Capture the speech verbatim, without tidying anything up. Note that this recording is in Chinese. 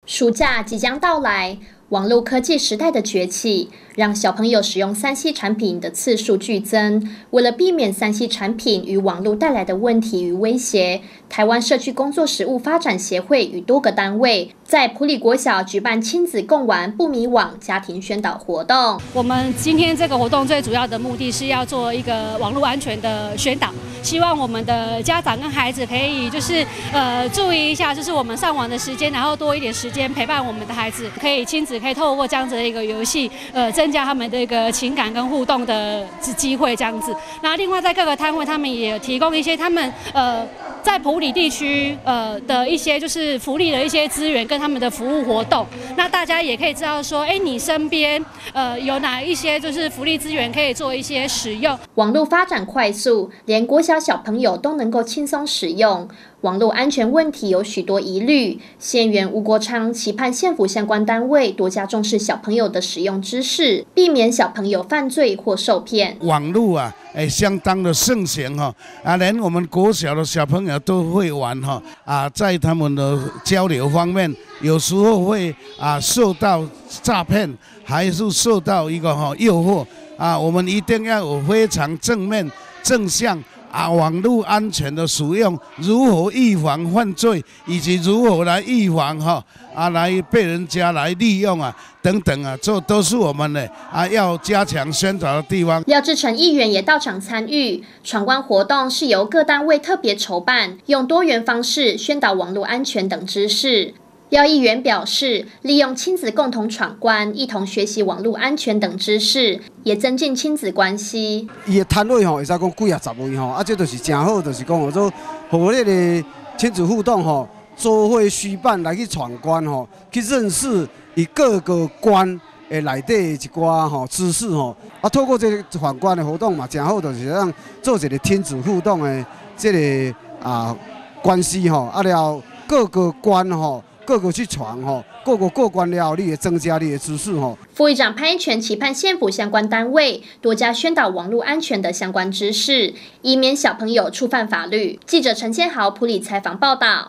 暑假即将到来，网络科技时代的崛起，让小朋友使用三 C 产品的次数剧增。为了避免三 C 产品与网络带来的问题与威胁，台湾社区工作实务发展协会与多个单位在埔里国小举办亲子共玩不迷网家庭宣导活动。 我们今天这个活动最主要的目的是要做一个网络安全的宣导，希望我们的家长跟孩子可以就是呃注意一下，就是我们上网的时间，然后多一点时间陪伴我们的孩子，可以亲子可以透过这样子的一个游戏，呃增加他们的一个情感跟互动的机会这样子。那另外在各个摊位，他们也提供一些他们呃。在埔里地区，呃的一些就是福利的一些资源跟他们的服务活动，那大家也可以知道说，哎，你身边呃有哪一些就是福利资源可以做一些使用。 网络发展快速，连国小小朋友都能够轻松使用。网络安全问题有许多疑虑，县员吴国昌期盼县府相关单位多加重视小朋友的使用知识，避免小朋友犯罪或受骗。 网络啊，哎，相当的盛行哈，啊，连我们国小的小朋友都会玩哈，啊，在他们的交流方面，有时候会啊受到诈骗，还是受到一个哈诱惑啊，我们一定要有非常正面正向。啊，网络安全的使用，如何预防犯罪，以及如何来预防哈啊来被人家来利用啊等等啊，这都是我们呢啊要加强宣导的地方。 廖志成议员也到场参与，闯关活动是由各单位特别筹办，用多元方式宣导网络安全等知识。廖议员表示，利用亲子共同闯关，一同学习网络安全等知识，也增进亲子关系。 伊的摊位吼，会使讲几啊十位吼，啊，这就是真好，就是讲哦，做和迄个亲子互动吼，做伙举办来去闯关吼，去认识伊各个关的内底一寡吼知识吼，啊，透过这个闯关的活动嘛，真好，就是让做一个亲子互动的这个啊关系吼，啊了各个关吼。各个去闯吼，各个过关了，你也增加你的知识吼。 副议长潘一全期盼县府相关单位多加宣导网络安全的相关知识，以免小朋友触犯法律。记者陈千豪埔里采访报道。